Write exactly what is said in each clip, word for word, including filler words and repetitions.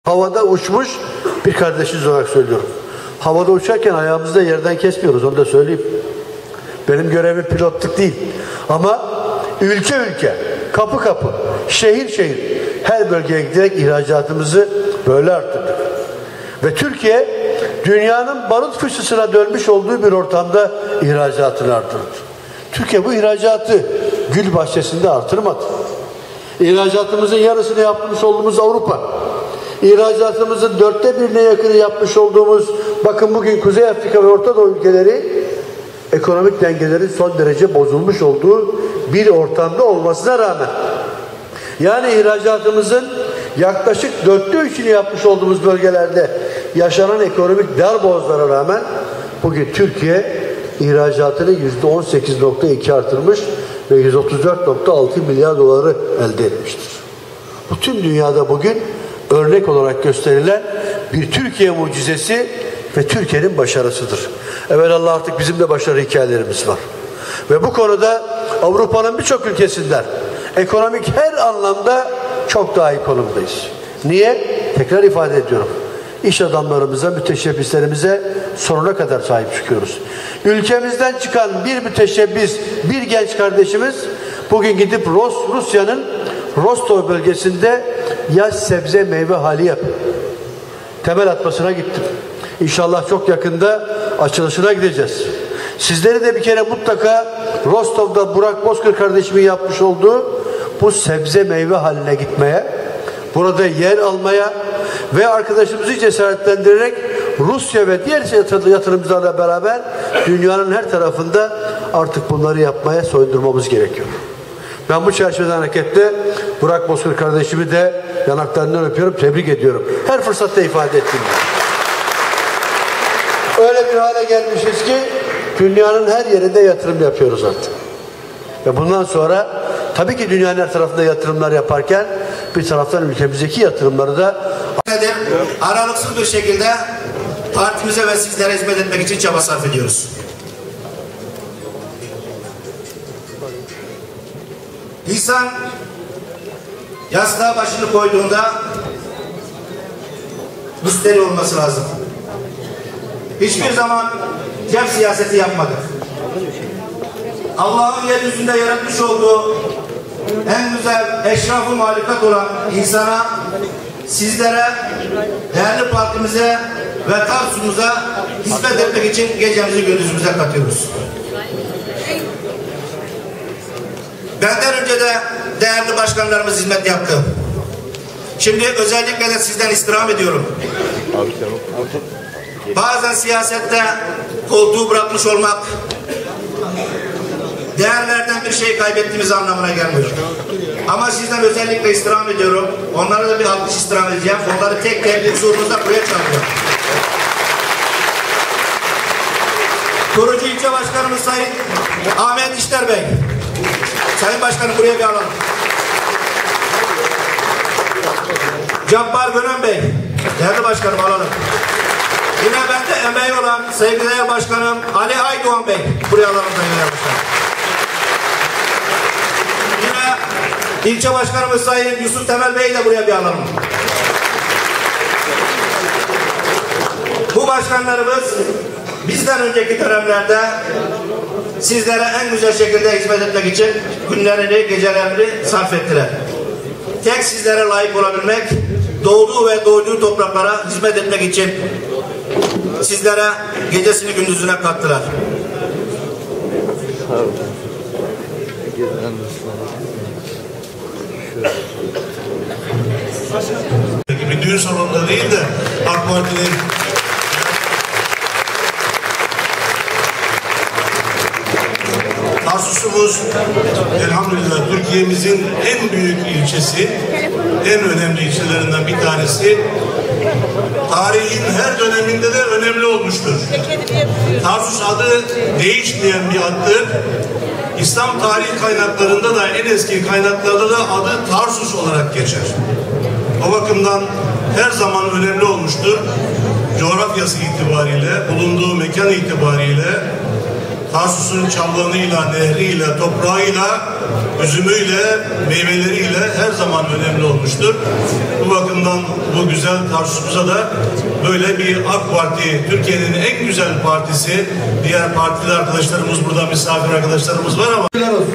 Havada uçmuş bir kardeşiniz olarak söylüyorum. Havada uçarken ayağımızı da yerden kesmiyoruz, onu da söyleyeyim. Benim görevim pilotluk değil. Ama ülke ülke, kapı kapı, şehir şehir her bölgeye giderek ihracatımızı böyle arttırdık. Ve Türkiye dünyanın barut fıçısına dönmüş olduğu bir ortamda ihracatını arttırdı. Türkiye bu ihracatı gül bahçesinde artırmadı. İhracatımızın yarısını yapmış olduğumuz Avrupa, İhracatımızın dörtte birine yakını yapmış olduğumuz, bakın bugün Kuzey Afrika ve Orta Doğu ülkeleri ekonomik dengelerin son derece bozulmuş olduğu bir ortamda olmasına rağmen, yani ihracatımızın yaklaşık dörtte üçünü yapmış olduğumuz bölgelerde yaşanan ekonomik darbozlara rağmen bugün Türkiye ihracatını yüzde on sekiz nokta iki artırmış ve yüz otuz dört nokta altı milyar doları elde etmiştir. Bütün dünyada bugün örnek olarak gösterilen bir Türkiye mucizesi ve Türkiye'nin başarısıdır. Evelallah artık bizim de başarı hikayelerimiz var. Ve bu konuda Avrupa'nın birçok ülkesinden ekonomik her anlamda çok daha iyi konumdayız. Niye? Tekrar ifade ediyorum. İş adamlarımıza, müteşebbislerimize sonuna kadar sahip çıkıyoruz. Ülkemizden çıkan bir müteşebbis, bir genç kardeşimiz bugün gidip Rus, Rusya'nın Rostov bölgesinde yaş sebze meyve hali yapıyor. Temel atmasına gittim. İnşallah çok yakında açılışına gideceğiz. Sizleri de bir kere mutlaka Rostov'da Burak Bozkır kardeşimin yapmış olduğu bu sebze meyve haline gitmeye, burada yer almaya ve arkadaşımızı cesaretlendirerek Rusya ve diğer yatırımcılarla beraber dünyanın her tarafında artık bunları yapmaya soyundurmamız gerekiyor. Ben bu çerçeveden hareketle Burak Bozkır kardeşimi de yanaklarından öpüyorum, tebrik ediyorum. Her fırsatta ifade ettim. Öyle bir hale gelmişiz ki dünyanın her yerinde yatırım yapıyoruz artık. Ve bundan sonra tabii ki dünyanın her tarafında yatırımlar yaparken bir taraftan ülkemizdeki yatırımları da aralıksız bir şekilde partimize ve sizlere hizmet etmek için çaba sarf ediyoruz. İnsan yastığa başını koyduğunda müsterih olması lazım. Hiçbir zaman cep siyaseti yapmadık. Allah'ın yeryüzünde yaratmış olduğu en güzel eşraf-ı malikat olan insana, sizlere, değerli partimize ve Tarsus'umuza hizmet etmek için gecemizi gündüzümüze katıyoruz. Benden önce de değerli başkanlarımız hizmet yaptı. Şimdi özellikle de sizden istirham ediyorum. Bazen siyasette koltuğu bırakmış olmak değerlerden bir şey kaybettiğimiz anlamına gelmiyor. Ama sizden özellikle istirham ediyorum. Onlara da bir alkış istirham edeceğim. Onları tek tek huzurunuzda buraya çağırıyorum. Kurucu İlçe Başkanımız Sayın Ahmet İşler Bey. Sayın Başkanım buraya bir alalım. Cabbar Gönen Bey. Değerli Başkanım alalım. Yine bende emeği olan sevgili Başkanım Ali Aydoğan Bey. Buraya alalım Sayın Başkanım. Yine İlçe Başkanımız Sayın Yusuf Temel Bey'i de buraya bir alalım. Bu başkanlarımız bizden önceki dönemlerde sizlere en güzel şekilde hizmet etmek için günlerini, gecelerini sarf ettiler. Tek sizlere layık olabilmek, doğduğu ve doyduğu topraklara hizmet etmek için sizlere gecesini gündüzüne kattılar. Bir düğün salonunda değil de AK Parti'nin Tarsus'umuz elhamdülillah Türkiye'mizin en büyük ilçesi, en önemli ilçelerinden bir tanesi. Tarihin her döneminde de önemli olmuştur. Tarsus adı değişmeyen bir addır. İslam tarih kaynaklarında da en eski kaynaklarda da adı Tarsus olarak geçer. O bakımdan her zaman önemli olmuştur. Coğrafyası itibariyle, bulunduğu mekan itibariyle Tarsus'un çalvanıyla, nehriyle, toprağıyla üzümüyle, meyveleriyle her zaman önemli olmuştur. Bu bakımdan bu güzel Tarsus'umuza da böyle bir AK Parti, Türkiye'nin en güzel partisi, diğer partili arkadaşlarımız burada, misafir arkadaşlarımız var ama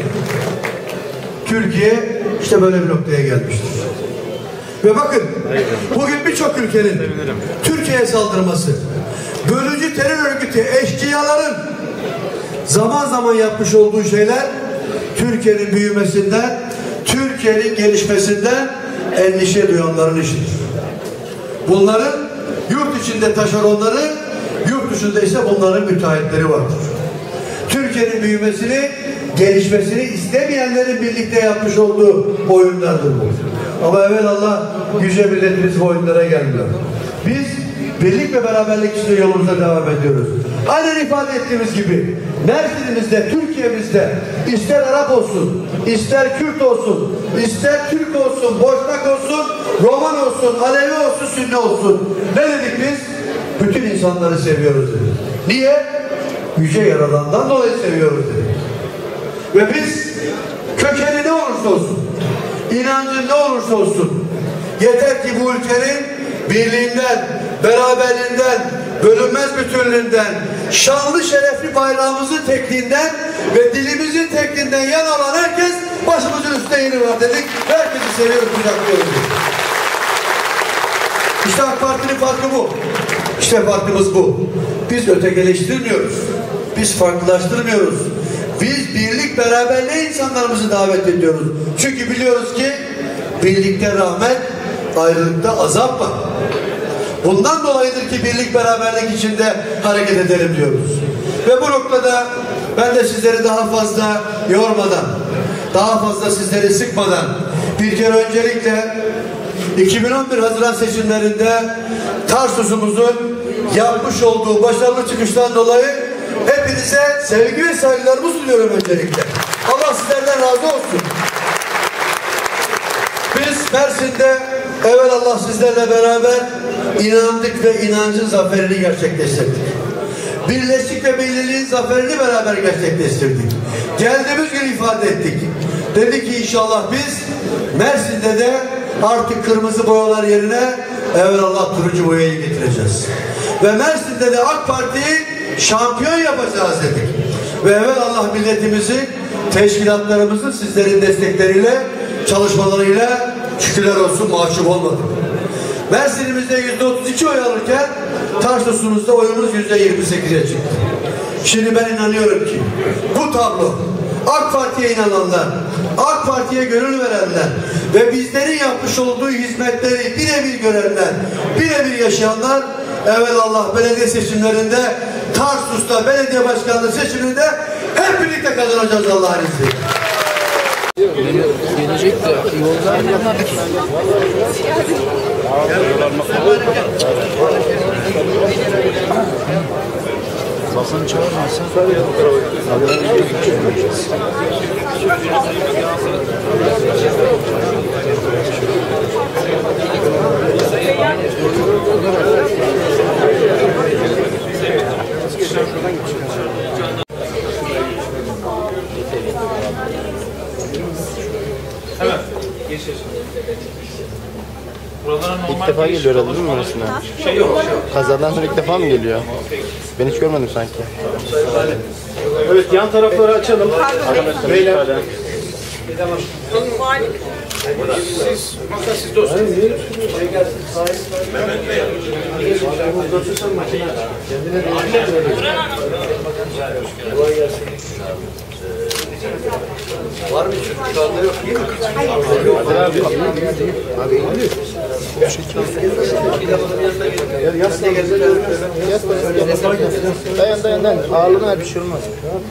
Türkiye işte böyle bir noktaya gelmiştir. Ve bakın bugün birçok ülkenin Türkiye'ye saldırması, bölücü terör örgütü eşkıyaların zaman zaman yapmış olduğu şeyler Türkiye'nin büyümesinden, Türkiye'nin gelişmesinden endişe duyanların işidir. Bunların yurt içinde taşeronları, yurt dışında ise bunların müteahhitleri vardır. Türkiye'nin büyümesini, gelişmesini istemeyenlerin birlikte yapmış olduğu oyunlardır bu. Ama evvelallah yüce milletimiz bu oyunlara gelmiyor. Biz birlik ve beraberlik içinde yolumuza devam ediyoruz. Aynen ifade ettiğimiz gibi Mersin'imizde, Türkiye'mizde ister Arap olsun, ister Kürt olsun, ister Türk olsun, Boşnak olsun, Roman olsun, Alevi olsun, Sünni olsun. Ne dedik biz? Bütün insanları seviyoruz dedik. Niye? Yüce Yaradan'dan dolayı seviyoruz dedik. Ve biz kökeni ne olursa olsun, inancı ne olursa olsun, yeter ki bu ülkenin birliğinden, beraberliğinden, bölünmez bütünlüğünden, şanlı şerefli bayrağımızın tekliğinden ve dilimizin tekliğinden yan olan herkes başımızın üstünde yeri var dedik. Herkesi seviyoruz, kucaklıyoruz. İşte AK Parti'nin farkı bu. İşte farkımız bu. Biz ötekileştirmiyoruz. Biz farklılaştırmıyoruz. Biz birlik beraberliğe insanlarımızı davet ediyoruz. Çünkü biliyoruz ki birlikte rahmet, ayrılıkta azap var. Bundan dolayıdır ki birlik beraberlik içinde hareket edelim diyoruz. Ve bu noktada ben de sizleri daha fazla yormadan, daha fazla sizleri sıkmadan bir kere öncelikle iki bin on bir Haziran seçimlerinde Tarsus'umuzun yapmış olduğu başarılı çıkıştan dolayı hepinize sevgi ve saygılarımı sunuyorum öncelikle. Allah sizlerden razı olsun. Biz Mersin'de evvelallah sizlerle beraber inandık ve inancın zaferini gerçekleştirdik. Birleştik ve birliğin zaferini beraber gerçekleştirdik. Geldiğimiz gün ifade ettik. Dedik ki inşallah biz Mersin'de de artık kırmızı boyalar yerine evvelallah turuncu boyayı getireceğiz. Ve Mersin'de de AK Parti'yi şampiyon yapacağız dedik. Ve evvelallah milletimizi, teşkilatlarımızın sizlerin destekleriyle, çalışmalarıyla şükürler olsun mahcup olmadık. Mersin'imizde yüzde otuz iki oy alırken Tarsus'umuzda oyumuz yüzde yirmi sekize çıktı. Şimdi ben inanıyorum ki bu tablo AK Parti'ye inananlar, AK Parti'ye gönül verenler ve bizlerin yapmış olduğu hizmetleri birebir görenler, birebir yaşayanlar evvelallah belediye seçimlerinde, Tarsus'ta belediye başkanlığı seçiminde hep birlikte kazanacağız Allah'ın izniyle. Gelecek de yollar yapmak. Bakanı çağırmazsa Evet. Geçir. Buralara normal ilk defa geliyor herhalde değil mi Mersin'e? Şey yok. Şey yok. Kazadan sonra ilk defa mı geliyor? Ben hiç görmedim sanki. Evet, yan tarafları açalım. Arkadaşlar beyler. Siz, masa sizde olsun. Var mı? Şu anda yok. Dayan dayan dayan. Ağırlığına her bir şey olmaz.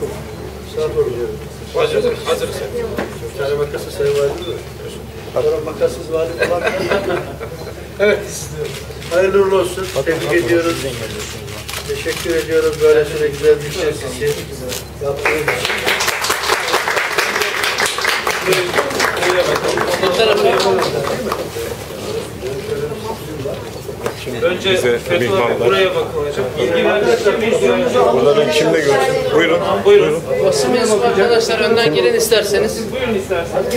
Hazır, hazır. Bir tane makası sayı vardı mı? Sonra makasız vardı falan. Evet. Hayırlı uğurlu olsun. Tebrik ediyoruz. Teşekkür ediyorum böylesine güzel bir ses için. Yaptığınız için. Önce bize Fethullah Bey mihmanlar. buraya bakılacak. Bilgi vermişler. Burada ben kimle görüştüm? Buyurun. Buyurun. Basın mensubu arkadaşlar önden gelin isterseniz. Buyurun isterseniz.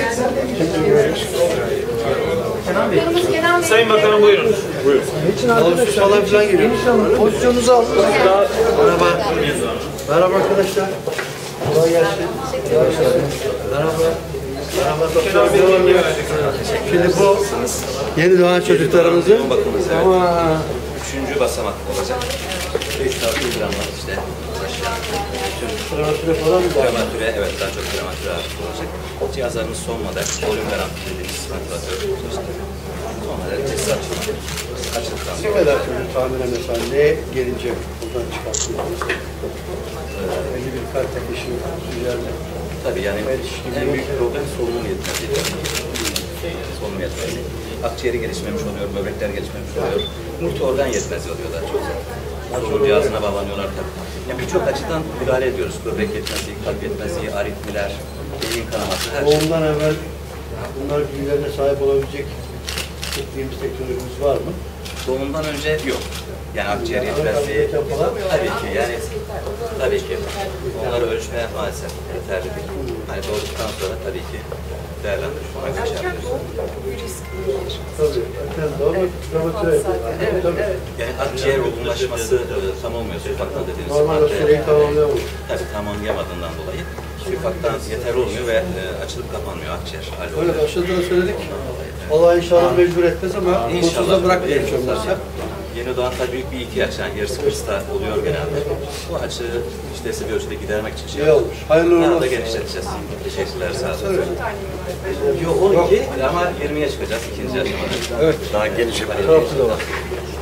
Sayın Bakanım buyurun. Alışveriş falan filan geliyor. Pozisyonunuzu alın. Merhaba. Merhaba arkadaşlar. Kolay gelsin. Merhaba. Merhaba doktor. Şimdi bu yeni doğan çocuklarımızı ama Üçüncü basamak olacak. beş altı gramlar işte. prematüre falan mı var? Prematüre, evet daha çok prematüre ağırlık olacak. Cihazlarımız son model. Volüm garantili dediğimiz ventilatör. İşte son model testi açılma. Açıldıktan Ne sonra kadar çocuk tahminen mesela ne gelince buradan çıkartılır? Belli bir kalp ateşi üzerinde. tabii yani en büyük problem solunum yetmezliği. Solunum yetmezliği. Akciğeri gelişmemiş oluyor, böbrekler gelişmemiş oluyor. Multi organ yetmezliği oluyor daha çok. Solunum cihazına bağlanıyorlar tabii. Yani birçok açıdan müdahale ediyoruz. Böbrek yetmezliği, kalp yetmezliği, aritmiler, beyin kanaması, her şey. Ondan evvel bunlar bilgilerine sahip olabilecek tekniğimiz, teknolojimiz var mı? Doğumdan önce yok. Yani akciğer yetmezliği tabii ki yani tabii ki onları ölçmeye maalesef yeterli değil. Hani doğduktan sonra tabii ki değerlendirip ona göre şey yapıyoruz. Tabii. Erken doğum prematüre. Evet, tabii. Yani akciğer olgunlaşması e, tam olmuyor. Sülfaktan dediğimiz Normal madde süreyi tamamlayamıyor. tabii tamamlayamadığından dolayı sülfaktan yeter olmuyor ve e, açılıp kapanmıyor akciğer. Öyle Halloluyor. başladığını söyledik. Allah inşallah mecbur etmez ama kursuzda bırakmayalım olmazsa. Yeni doğan tabii büyük bir ihtiyaç. Yani yarısı kırsta oluyor genelde. Bu açığı iştesi bir ölçüde gidermek için şey İyi olmuş. Hayırlı uğurlu Daha da olsun. genişleteceğiz. Teşekkürler sağ olun. Yok on iki ama yirmiye çıkacağız ikinci aşamada. Evet. Daha geniş yapacağız. Çok güzel oldu.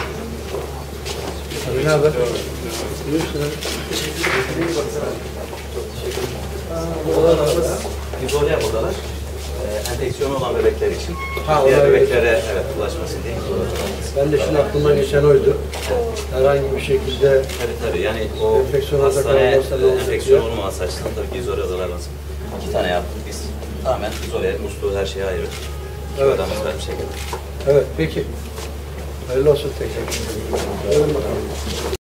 Abi ne haber? Buyursunlar. İzole odalar. E, enfeksiyonu olan bebekler için. Ha, Diğer olay- bebeklere evet ulaşmasın diye. Ben de şimdi aklıma geçen oydu. Herhangi bir şekilde Tabii tabii yani o Enfeksiyon olacak, hastane olmazsa ne olacak enfeksiyon diye. olmaması açısından tabii ki izole odalar lazım. İki tane yaptık biz. Tamamen izole, musluğu her şeye ayırdık. Evet. Odamız var bir şekilde. evet peki. Hayırlı olsun tekrar. Buyurun bakalım.